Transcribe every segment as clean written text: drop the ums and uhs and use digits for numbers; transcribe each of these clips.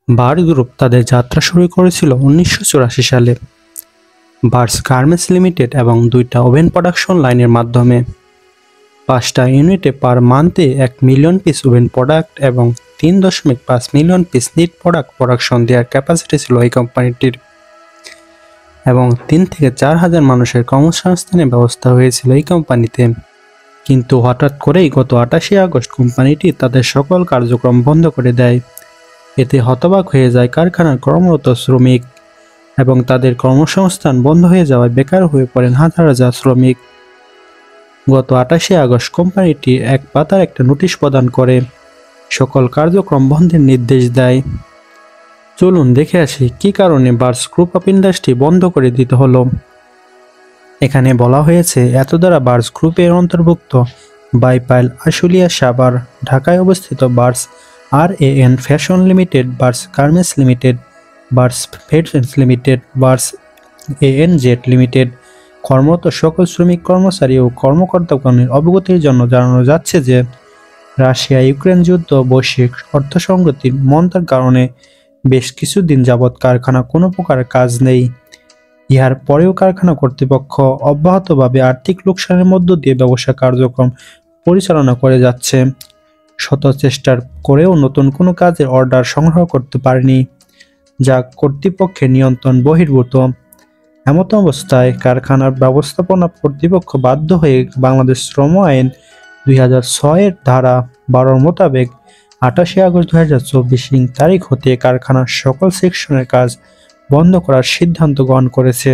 Burst group তাদের যাত্রা শুরু করেছিল 1984 সালে বার্স গার্মেন্টস লিমিটেড এবং 2টা ওভেন প্রোডাকশন লাইনের মাধ্যমে 5টা ইউনিটে per month 1 million piece woven product এবং 3.5 million piece knit product production দেওয়ার ক্যাপাসিটি ছিল এই কোম্পানিটির এবং 3 থেকে 4 হাজার মানুষের কর্মসংস্থানের ব্যবস্থা হয়েছিল এই কোম্পানিতে। কিন্তু হঠাৎ করেই গত 28 আগস্ট কোম্পানিটি তাদের সকল কার্যক্রম বন্ধ করে দেয়। এতে হতবাক হয়ে যায় কারখানার কর্মরত শ্রমিক এবং তাদের কর্মসংস্থান বন্ধ হয়ে যাওয়ায় বেকার হয়ে পড়েন হাজার হাজার শ্রমিক। গত 28 আগস্ট কোম্পানিটি এক পাতার একটা নোটিশ প্রদান করে সকল কার্যক্রম বন্ধের নির্দেশ দেয়। চলুন দেখে আসি কী কারণে বার্স গ্রুপ অফ ইন্ডাস্ট্রি বন্ধ করে দিতে হলো। এখানে বলা হয়েছে এত দ্বারা বার্স গ্রুপের অন্তর্ভুক্ত বাইপাইল আশুলিয়া সাভার ঢাকায় অবস্থিত বার্স RAN ফ্যাশন লিমিটেড, বার্স গার্মেন্টস লিমিটেড, বার্স ফেডস লিমিটেড, বার্স ANZ লিমিটেড কর্মরত সকল শ্রমিক কর্মচারী ও কর্মকর্তাগণের অবগতির জন্য জানানো যাচ্ছে যে রাশিয়া ইউক্রেন যুদ্ধ বৈশ্বিক অর্থসংগতির মন্দার কারণে বেশ কিছুদিন যাবৎ কারখানা কোনো প্রকার কাজ নেই। ইহার পরেও কারখানা কর্তৃপক্ষ অব্যাহতভাবে আর্থিক লোকসানের মধ্য দিয়ে ব্যবসা কার্যক্রম পরিচালনা করে যাচ্ছে। শত চেষ্টার করেও নতুন কোনো কাজের অর্ডার সংগ্রহ করতে পারেনি, যা কর্তৃপক্ষের নিয়ন্ত্রণ বহির্ভূত। এমত অবস্থায় কারখানার ব্যবস্থাপনা কর্তৃপক্ষ বাধ্য হয়ে বাংলাদেশ শ্রম আইন 2006 ধারা 12 মোতাবেক 28 আগস্ট 2024 তারিখ হতে কারখানার সকল সেকশনের কাজ বন্ধ করার সিদ্ধান্ত গ্রহণ করেছে।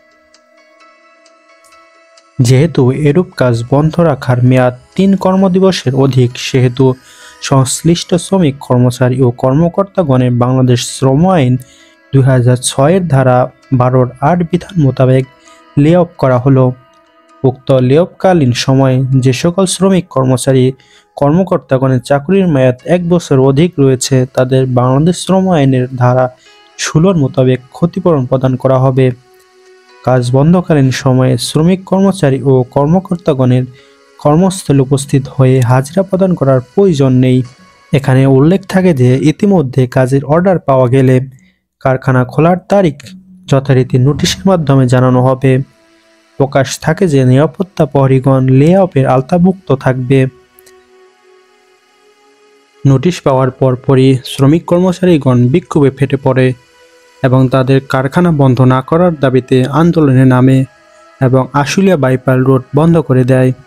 যেহেতু এরূপ কাজ বন্ধ রাখার মেয়াদ 3 কর্মদিবসের অধিক, সেহেতু সংশ্লিষ্ট শ্রমিক কর্মচারী ও কর্মকর্তাগণের বাংলাদেশ শ্রম আইন 2006 ধারা 12 8 বিধান মোতাবেক লে অফ করা হলো। উক্ত লে অফকালীন সময়ে যে সকল শ্রমিক কর্মচারী কর্মকর্তাগণের চাকরির মেয়াদ 1 বছর অধিক রয়েছে তাদের বাংলাদেশ শ্রম আইনের ধারা 16 মোতাবেক ক্ষতিপূরণ প্রদান করা হবে। কাজ বন্ধকালীন সময়ে শ্রমিক কর্মচারী ও কর্মকর্তাগণের কর্মস্থলে উপস্থিত হয়ে হাজিরা প্রদান করার প্রয়োজন নেই। এখানে উল্লেখ থাকে যে ইতিমধ্যে কাজের অর্ডার পাওয়া গেলে কারখানা খোলার তারিখ যথারীতি নোটিশের মাধ্যমে জানানো হবে। প্রকাশ থাকে যে নিরাপত্তা প্রহরীগণ লে অফের আওতাভুক্ত থাকবে। নোটিশ পাওয়ার পরপরই শ্রমিক কর্মচারীগণ বিক্ষোভে ফেটে পড়ে এবং তাদের কারখানা বন্ধ না করার দাবিতে আন্দোলনে নামে এবং আশুলিয়া বাইপাইল রোড বন্ধ করে দেয়।